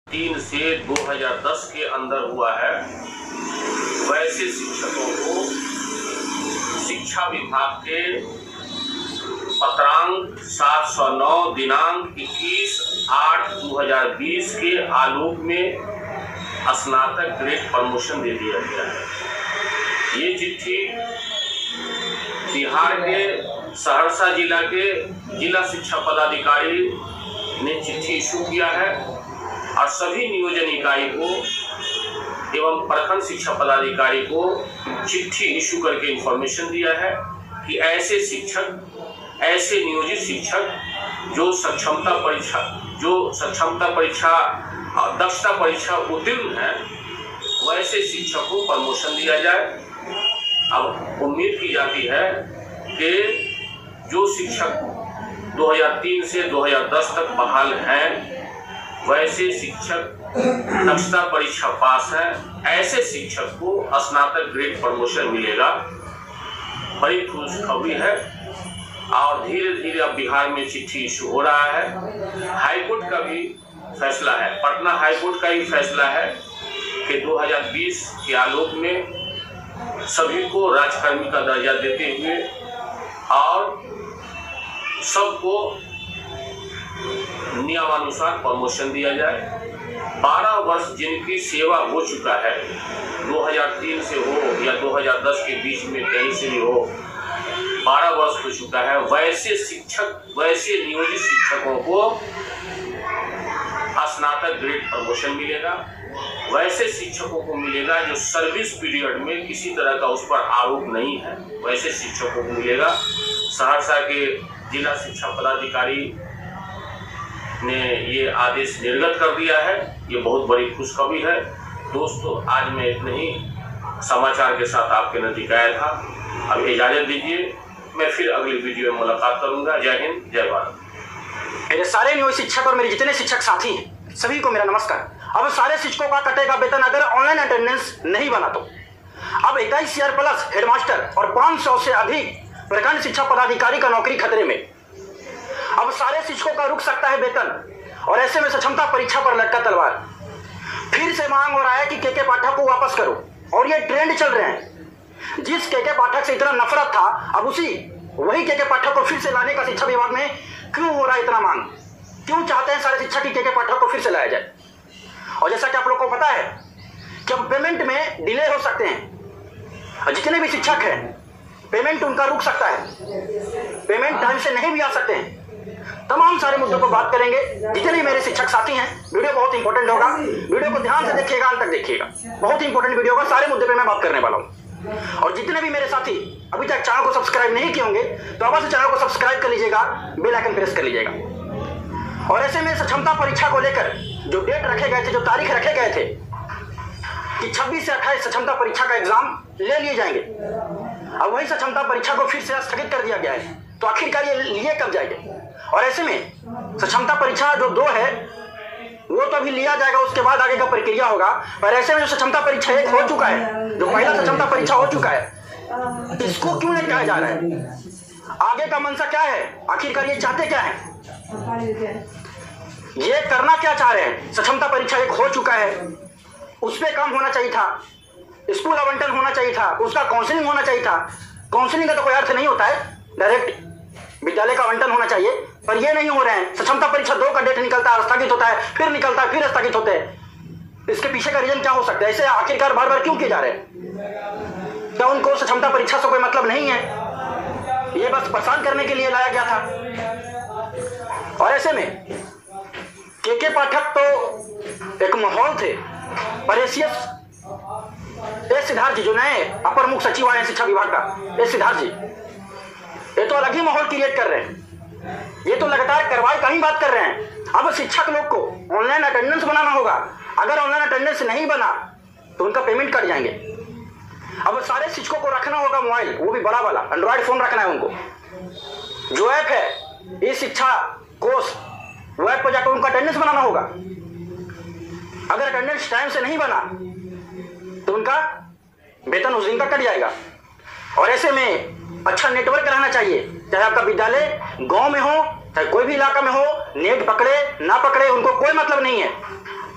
3 से 2010 के अंदर हुआ है, वैसे शिक्षकों को शिक्षा विभाग के पत्रांक 709 दिनांक 21/8/2020 के आलोक में स्नातक ग्रेड प्रमोशन दे दिया गया है। ये चिट्ठी बिहार के सहरसा जिला के जिला शिक्षा पदाधिकारी ने चिट्ठी इशू किया है और सभी नियोजन इकाई को एवं प्रखंड शिक्षा पदाधिकारी को चिट्ठी इशू करके इंफॉर्मेशन दिया है कि ऐसे शिक्षक, ऐसे नियोजित शिक्षक जो सक्षमता परीक्षा और दक्षता परीक्षा उत्तीर्ण है, वैसे शिक्षक को प्रमोशन दिया जाए। अब उम्मीद की जाती है कि जो शिक्षक 2003 से 2010 तक बहाल हैं, वैसे शिक्षक दक्षता परीक्षा पास है, ऐसे शिक्षक को स्नातक ग्रेड प्रमोशन मिलेगा। बड़ी खुशखबरी है और धीरे धीरे अब बिहार में चिट्ठी इशू हो रहा है। हाईकोर्ट का भी फैसला है, पटना हाईकोर्ट का भी फैसला है कि 2020 के आलोक में सभी को राजकर्मी का दर्जा देते हुए और सबको नियमानुसार प्रमोशन दिया जाए। 12 वर्ष जिनकी सेवा हो चुका है, 2003 से हो या 2010 के बीच में कहीं से भी हो, 12 वर्ष हो चुका है, वैसे शिक्षक, वैसे नियोजित शिक्षकों को स्नातक ग्रेड प्रमोशन मिलेगा। वैसे शिक्षकों को मिलेगा जो सर्विस पीरियड में किसी तरह का उस पर आरोप नहीं है, वैसे शिक्षकों को मिलेगा। सहरसा के जिला शिक्षा पदाधिकारी ने ये आदेश निर्गत कर दिया है। ये बहुत बड़ी खुशखबरी है। दोस्तों, आज मैं इतने ही समाचार के साथ आपके नजदीक आया था। अब इजाजत दीजिए, मैं फिर अगली वीडियो में मुलाकात करूंगा। जय हिंद, जय भारत। मेरे सारे नियोजित शिक्षक और मेरे जितने शिक्षक साथी हैं, सभी को मेरा नमस्कार। अब सारे शिक्षकों का कटेगा वेतन अगर ऑनलाइन अटेंडेंस नहीं बना तो। अब 21 CR प्लस हेडमास्टर और 500 से अधिक प्रखंड शिक्षा पदाधिकारी का नौकरी खतरे में। अब सारे शिक्षकों का रुक सकता है वेतन और ऐसे में सक्षमता परीक्षा पर लटका तलवार। फिर से मांग हो रहा है कि के पाठक को वापस करो और ये ट्रेंड चल रहे हैं। जिस के पाठक से इतना नफरत था, अब वही के पाठक को फिर से लाने का शिक्षा विभाग में क्यों हो रहा है इतना मांग? क्यों चाहते हैं सारे शिक्षक की के पाठक को फिर से लाया जाए? और जैसा कि आप लोग को पता है कि अब पेमेंट में डिले हो सकते हैं और जितने भी शिक्षक हैं पेमेंट उनका रुक सकता है, पेमेंट टाइम से नहीं भी आ सकते हैं। तमाम सारे मुद्दों पर बात करेंगे। जितने भी मेरे शिक्षक साथी हैं, वीडियो बहुत इंपॉर्टेंट होगा, वीडियो को ध्यान से देखिएगा, अंत तक देखिएगा। बहुत इंपॉर्टेंट वीडियो होगा, सारे मुद्दे पे मैं बात करने वाला हूँ। और जितने भी मेरे साथी अभी तक चैनल को सब्सक्राइब नहीं किए होंगे तो अवश्य चैनल को सब्सक्राइब कर लीजिएगा, बेल आइकन प्रेस कर लीजिएगा। और ऐसे में सक्षमता परीक्षा को लेकर जो डेट रखे गए थे, जो तारीख रखे गए थे कि 26 से 28 सक्षमता परीक्षा का एग्जाम ले लिए जाएंगे, अब वही सक्षमता परीक्षा को फिर से स्थगित कर दिया गया है। तो आखिरकार ये लिए कब जाएंगे? और ऐसे में सक्षमता परीक्षा जो 2 है वो तो अभी लिया जाएगा, उसके बाद आगे का प्रक्रिया होगा। पर ऐसे में जो सक्षमता परीक्षा 1 हो चुका है, जो पहला सक्षमता परीक्षा हो चुका है, इसको क्यों नहीं कहा जा रहा है? आगे का मंशा क्या है? आखिरकार ये चाहते क्या है? ये करना क्या चाह रहे हैं? सक्षमता परीक्षा 1 हो चुका है, उस पर काम होना चाहिए था, स्कूल आवंटन होना चाहिए था, उसका काउंसलिंग होना चाहिए था। काउंसलिंग का तो कोई अर्थ नहीं होता है, डायरेक्ट विद्यालय का आवंटन होना चाहिए, पर ये नहीं हो रहे हैं। सक्षमता परीक्षा 2 का डेट निकलता है, स्थगित होता है, फिर निकलता है, फिर स्थगित होते हैं। इसके पीछे का रीजन क्या हो सकता है? ऐसे आखिरकार बार बार क्यों किए जा रहे हैं? क्या उनको सक्षमता परीक्षा से कोई मतलब नहीं है? ये बस परेशान करने के लिए लाया गया था। और ऐसे में के पाठक तो एक माहौल थे, पर सिद्धार्थ जी जो नए अपर मुख्य सचिव आए हैं शिक्षा विभाग का, सिद्धार्थ जी, ये तो अलग ही माहौल क्रिएट कर रहे हैं। ये तो लगातार कार्रवाई का ही बात कर रहे हैं। अब शिक्षक लोग को ऑनलाइन अटेंडेंस बनाना होगा। अगर ऑनलाइन अटेंडेंस नहीं बना तो उनका पेमेंट कट जाएंगे। अब सारे शिक्षकों को रखना होगा मोबाइल, वो भी बड़ा वाला एंड्रॉयड फोन रखना है उनको। जो ऐप है ई शिक्षा कोर्स, वो ऐप पर जाकर उनका अटेंडेंस बनाना होगा। अगर अटेंडेंस टाइम से नहीं बना तो उनका वेतन उस दिन का कट जाएगा। और ऐसे में अच्छा नेटवर्क रहना चाहिए, चाहे आपका विद्यालय गांव में हो चाहे कोई भी इलाका में हो। नेट पकड़े ना पकड़े उनको कोई मतलब नहीं है।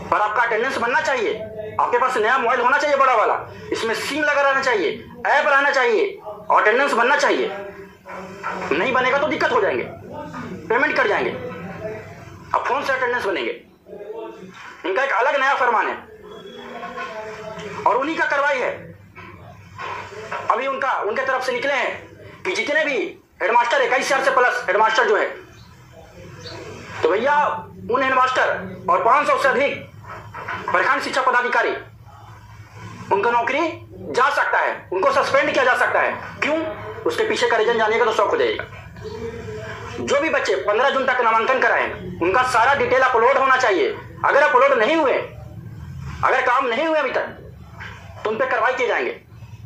पर आपका अटेंडेंस बनना चाहिए। आपके पास नया मोबाइल होना चाहिए बड़ा वाला, इसमें सिम लगा रहना चाहिए, ऐप रहना चाहिए और अटेंडेंस बनना चाहिए। नहीं बनेगा तो दिक्कत हो जाएंगे, पेमेंट कट जाएंगे। अब फोन से अटेंडेंस बनेंगे। इनका एक अलग नया फरमान है और उन्हीं का कार्रवाई है। अभी उनके तरफ से निकले हैं कि जितने भी हेडमास्टर 21,000 से प्लस हेडमास्टर जो है, तो भैया उन हेडमास्टर और 500 से अधिक प्रखंड शिक्षा पदाधिकारी, उनका नौकरी जा सकता है, उनको सस्पेंड किया जा सकता है। क्यों? उसके पीछे का रीजन जानिएगा तो शौक हो जाएगा। जो भी बच्चे 15 जून तक नामांकन कराएं, उनका सारा डिटेल अपलोड होना चाहिए। अगर अपलोड नहीं हुए, अगर काम नहीं हुए अभी तक, तो उन पे कार्रवाई किए जाएंगे,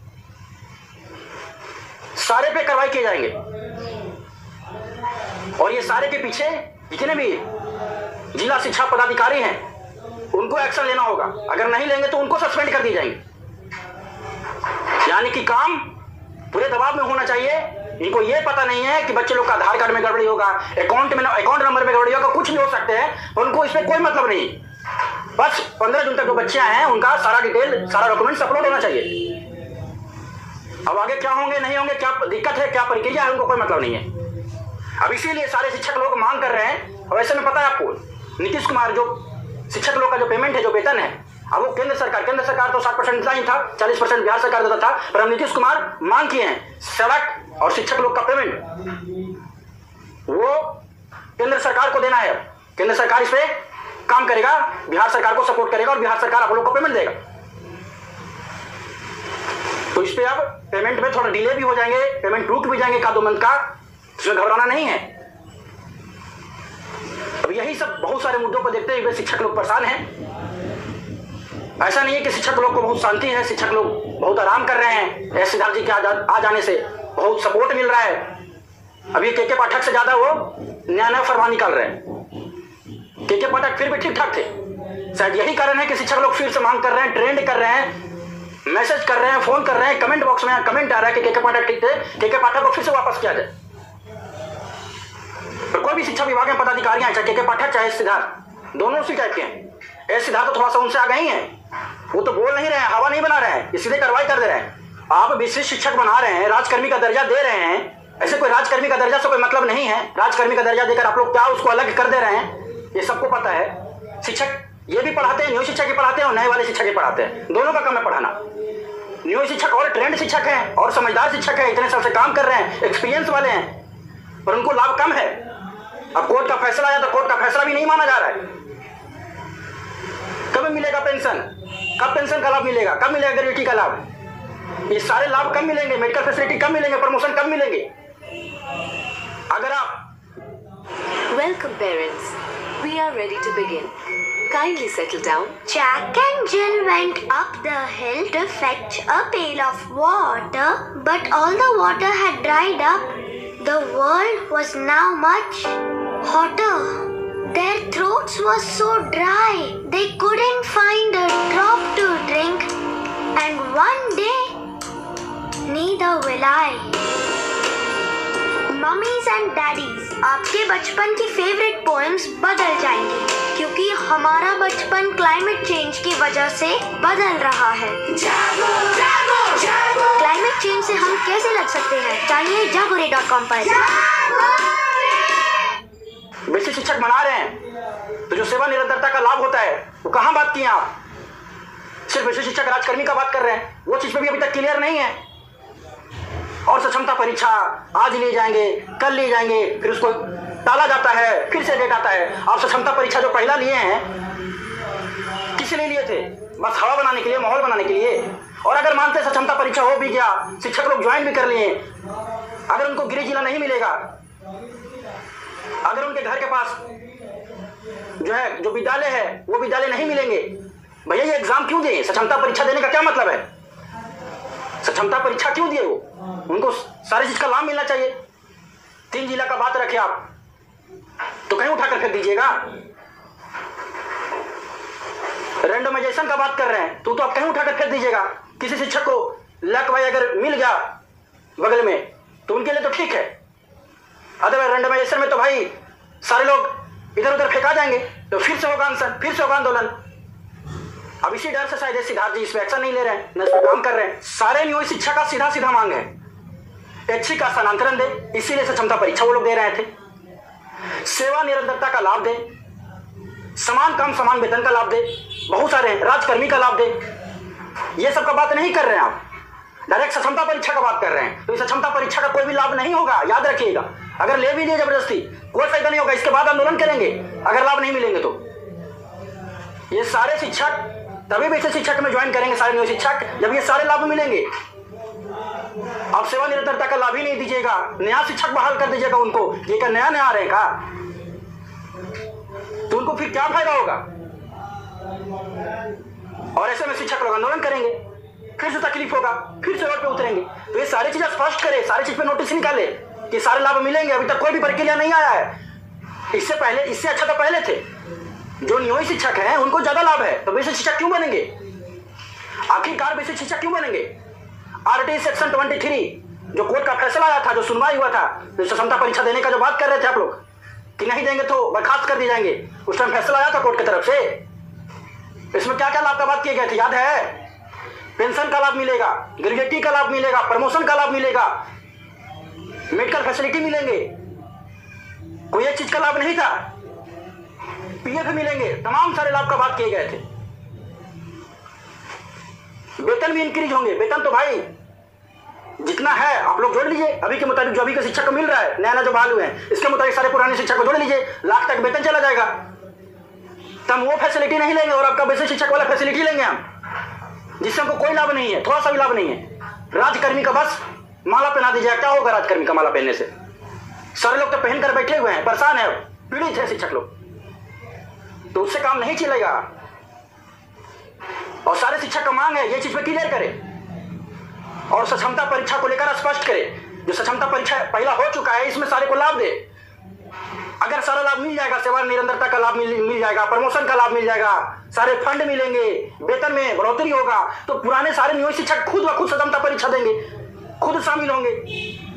सारे पे कार्रवाई किए जाएंगे। और ये सारे के पीछे जितने भी जिला शिक्षा पदाधिकारी हैं, उनको एक्शन लेना होगा। अगर नहीं लेंगे तो उनको सस्पेंड कर दिए जाएंगे। यानी कि काम पूरे दबाव में होना चाहिए। इनको ये पता नहीं है कि बच्चे लोग का आधार कार्ड में गड़बड़ी होगा, अकाउंट नंबर में गड़बड़ी होगा, कुछ भी हो सकते हैं, उनको इसमें कोई मतलब नहीं। बस 15 जून तक जो बच्चे हैं उनका सारा डिटेल, सारा डॉक्यूमेंट्स अपलोड होना चाहिए। अब आगे क्या होंगे नहीं होंगे, क्या दिक्कत है, क्या प्रक्रिया है, उनको कोई मतलब नहीं है। अब इसीलिए सारे शिक्षक लोग मांग कर रहे हैं। और ऐसे में पता है आपको, नीतीश कुमार जो शिक्षक लोग का जो पेमेंट है, जो वेतन है, अब वो केंद्र सरकार तो 60% ही था, 40% बिहार सरकार देता था, पर अब नीतीश कुमार मांग किए हैं सड़क और शिक्षक लोग का पेमेंट वो केंद्र सरकार को देना है। केंद्र सरकार इस पे काम करेगा, बिहार सरकार को सपोर्ट करेगा और बिहार सरकार आप लोग को पेमेंट देगा। तो इस पे अब पेमेंट में थोड़ा डिले भी हो जाएंगे, पेमेंट रुक भी जाएंगे 1-2 मंथ का, इसमें घबराना नहीं है। अब यही सब बहुत सारे मुद्दों को देखते हुए शिक्षक लोग परेशान हैं। ऐसा नहीं है कि शिक्षक लोग को बहुत शांति है, शिक्षक लोग बहुत आराम कर रहे हैं। एस सिद्धार्थ जी के आ जाने से बहुत सपोर्ट मिल रहा है। अभी के पाठक से ज्यादा वो नया फरमान निकाल रहे हैं। के पाठक फिर भी ठीक ठाक थे। शायद यही कारण है कि शिक्षक लोग फिर से मांग कर रहे हैं, ट्रेंड कर रहे हैं, मैसेज कर रहे हैं, फोन कर रहे हैं, कमेंट बॉक्स में कमेंट आ रहा है कि के पाठक ठीक थे, के पाठक को फिर से वापस किया जाए। तो कोई भी शिक्षा विभाग में पदाधिकारी, चाहे के पाठक चाहे सिद्धार्थ, दोनों उसी टाइप के हैं। एस सिद्धार्थ तो थोड़ा सा उनसे आगे ही है, वो तो बोल नहीं रहे हैं, हवा नहीं बना रहे हैं, सीधे कार्रवाई कर दे रहे हैं। आप विशिष्ट शिक्षक बना रहे हैं, राजकर्मी का दर्जा दे रहे हैं। ऐसे कोई राजकर्मी का दर्जा से कोई मतलब नहीं है। राजकर्मी का दर्जा देकर आप लोग क्या उसको अलग कर दे रहे हैं, ये सबको पता है। शिक्षक ये भी पढ़ाते हैं, न्यू शिक्षक भी पढ़ाते हैं और नए वाले शिक्षक भी पढ़ाते हैं, दोनों का काम है पढ़ाना। न्यू शिक्षक और ट्रेंड शिक्षक हैं और समझदार शिक्षक हैं, इतने साल से काम कर रहे हैं, एक्सपीरियंस वाले हैं, पर उनको लाभ कम है। अब कोर्ट का फैसला आया तो कोर्ट का फैसला भी नहीं माना जा रहा है। कब मिलेगा पेंशन, कब पेंशन का लाभ मिलेगा, कब मिलेगा ग्रेजुएटी का लाभ, ये सारे लाभ कब मिलेंगे, मेडिकल फैसिलिटी कब मिलेंगे, प्रमोशन कब मिलेंगे। अगर आप Welcome parents, we are ready to begin. Kindly settle down. Jack and Jill went up the hill to fetch a pail of water, but all the water had dried up. The world was now much hotter. Their throats were so dry, they couldn't find a drop to drink. And one day, neither will I. Mummies and daddies, आपके बचपन की favourite poems बदल जाएंगी, क्योंकि हमारा बचपन climate change की वजह से बदल रहा है। क्लाइमेट चेंज से हम कैसे लड़ सकते हैं, जानिए जागोरे.com पर। वैसे शिक्षक बना रहे हैं तो जो सेवा निरंतरता का लाभ होता है वो कहाँ बात किए आप? सिर्फ वैसे शिक्षक राजकर्मी का बात कर रहे हैं, वो चीज पे भी अभी तक क्लियर नहीं है। और सक्षमता परीक्षा आज लिए जाएंगे, कल लिए जाएंगे, फिर उसको टाला जाता है, फिर से डेट आता है। आप सक्षमता परीक्षा जो पहला लिए हैं किस लिए लिए थे? बस हवा बनाने के लिए, माहौल बनाने के लिए। और अगर मानते सक्षमता परीक्षा हो भी गया, शिक्षक लोग ज्वाइन भी कर लिए, अगर उनको गृह जिला नहीं मिलेगा, अगर उनके घर के पास जो है जो विद्यालय है वो विद्यालय नहीं मिलेंगे, भैया ये एग्जाम क्यों दिए? सक्षमता परीक्षा देने का क्या मतलब है? सक्षमता परीक्षा क्यों दिए? वो उनको सारी चीज का लाभ मिलना चाहिए। 3 जिला का बात रखे आप तो कहीं उठाकर फेंक दीजिएगा। रैंडमाइजेशन का बात कर रहे हैं तो आप कहीं उठाकर फेंक दीजिएगा। किसी शिक्षक को लक भाई अगर मिल गया बगल में तो उनके लिए तो ठीक है, अदरवाइज रैंडमाइजेशन में तो भाई सारे लोग इधर उधर फेंका जाएंगे, तो फिर से होगा आंसर, फिर से होगा आंदोलन। अब इसी डर से शायद सिद्धार्थ जी इस पर एक्शन नहीं ले रहे हैं, न इस पर काम कर रहे हैं। सारे नियोजित शिक्षक का सीधा सीधा मांग है ऐच्छिक का स्थानांतरण दे, इसीलिए क्षमता परीक्षा वो लोग दे रहे थे। सेवा निरंतरता का लाभ दे, समान काम समान वेतन का लाभ दे, बहुत सारे राजकर्मी का लाभ दे। ये सब का बात नहीं कर रहे हैं आप, डायरेक्ट सक्षमता परीक्षा का बात कर रहे हैं। तो इस सक्षमता परीक्षा का कोई भी लाभ नहीं होगा, याद रखिएगा। अगर ले भी लिए जबरदस्ती कोई फायदा नहीं होगा, इसके बाद आंदोलन करेंगे अगर लाभ नहीं मिलेंगे तो। ये सारे शिक्षक तभी वैसे शिक्षक में ज्वाइन करेंगे, सारे नियोजित शिक्षक, जब ये सारे लाभ मिलेंगे। आप सेवा निरंतरता का लाभ ही नहीं दीजिएगा, नया शिक्षक बहाल कर दीजिएगा उनको, ये क्या नया नया आ रहे का, तो उनको फिर क्या फायदा होगा। और ऐसे में शिक्षक लोग आंदोलन करेंगे, फिर से तकलीफ होगा, फिर से रोड पे उतरेंगे। तो ये सारी चीजें स्पष्ट करे, सारी चीज पे नोटिस निकाले कि सारे लाभ मिलेंगे। अभी तक कोई भी प्रक्रिया नहीं आया है। इससे पहले, इससे अच्छा तो पहले थे। जो नियोजित शिक्षक हैं उनको ज्यादा लाभ है, तो बेसिक शिक्षक क्यों बनेंगे? आखिरकार बेसिक शिक्षक क्यों बनेंगे? आरटी सेक्शन 23 जो कोर्ट का फैसला आया था, जो सुनवाई हुआ था, जो क्षमता परीक्षा देने का जो बात कर रहे थे आप लोग कि नहीं देंगे तो बर्खास्त कर दिए जाएंगे, उस टाइम फैसला आया था कोर्ट की तरफ से। इसमें क्या क्या लाभ का बात किए गए थे याद है? पेंशन का लाभ मिलेगा, ग्रेजुएटी का लाभ मिलेगा, प्रमोशन का लाभ मिलेगा, मेडिकल फैसिलिटी मिलेंगे। कोई एक चीज का लाभ नहीं था, पीएफ मिलेंगे, तमाम सारे लाभ का बात किए गए थे। वेतन भी इंक्रीज होंगे। वेतन तो भाई जितना है आप लोग जोड़ लीजिए, अभी के मुताबिक जो अभी के शिक्षक को मिल रहा है, नया नया जो बहाल हुए हैं, इसके मुताबिक सारे पुराने शिक्षक को जोड़ लीजिए, लाख तक वेतन चला जाएगा। तब वो फैसिलिटी नहीं लेंगे और आपका बेसिक शिक्षक वाला फैसिलिटी लेंगे हम, जिससे हमको कोई लाभ नहीं है, थोड़ा सा भी लाभ नहीं है। राजकर्मी का बस माला पहना दीजिए, क्या होगा राजकर्मी का माला पहनने से? सारे लोग तो पहन कर बैठे हुए हैं, परेशान है, पीड़ित है शिक्षक लोग, तो उससे काम नहीं चलेगा। और सारे शिक्षक का मांग है ये चीज पे क्लियर करे और सक्षमता परीक्षा को लेकर स्पष्ट करे। जो सक्षमता परीक्षा पहला हो चुका है इसमें सारे को लाभ दे। अगर सारा लाभ मिल जाएगा, सेवा निरंतरता का लाभ मिल जाएगा, प्रमोशन का लाभ मिल जाएगा, सारे फंड मिलेंगे, वेतन में बढ़ोतरी होगा, तो पुराने सारे नियोजित शिक्षक खुद ब खुद सक्षमता परीक्षा देंगे, खुद शामिल होंगे।